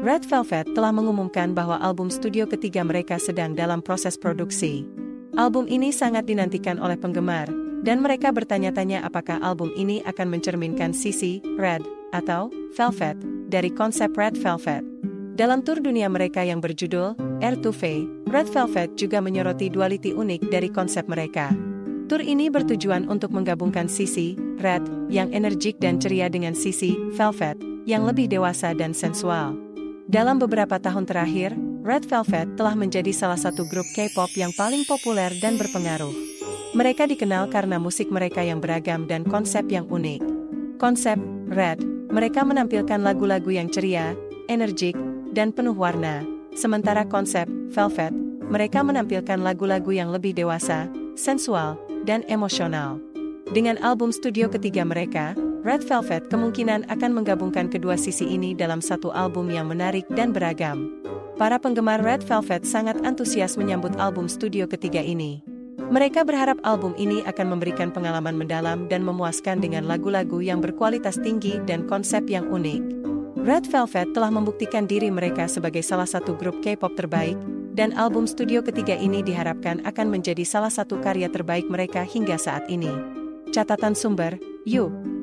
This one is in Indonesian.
Red Velvet telah mengumumkan bahwa album studio ketiga mereka sedang dalam proses produksi. Album ini sangat dinantikan oleh penggemar, dan mereka bertanya-tanya apakah album ini akan mencerminkan sisi Red atau Velvet dari konsep Red Velvet. Dalam tur dunia mereka yang berjudul Air to Fey, Red Velvet juga menyoroti duality unik dari konsep mereka. Tur ini bertujuan untuk menggabungkan sisi Red yang energik dan ceria dengan sisi Velvet yang lebih dewasa dan sensual. Dalam beberapa tahun terakhir, Red Velvet telah menjadi salah satu grup K-pop yang paling populer dan berpengaruh. Mereka dikenal karena musik mereka yang beragam dan konsep yang unik. Konsep Red, mereka menampilkan lagu-lagu yang ceria, energik, dan penuh warna. Sementara konsep Velvet, mereka menampilkan lagu-lagu yang lebih dewasa, sensual, dan emosional. Dengan album studio ketiga mereka, Red Velvet kemungkinan akan menggabungkan kedua sisi ini dalam satu album yang menarik dan beragam. Para penggemar Red Velvet sangat antusias menyambut album studio ketiga ini. Mereka berharap album ini akan memberikan pengalaman mendalam dan memuaskan dengan lagu-lagu yang berkualitas tinggi dan konsep yang unik. Red Velvet telah membuktikan diri mereka sebagai salah satu grup K-pop terbaik, dan album studio ketiga ini diharapkan akan menjadi salah satu karya terbaik mereka hingga saat ini. Catatan sumber, You.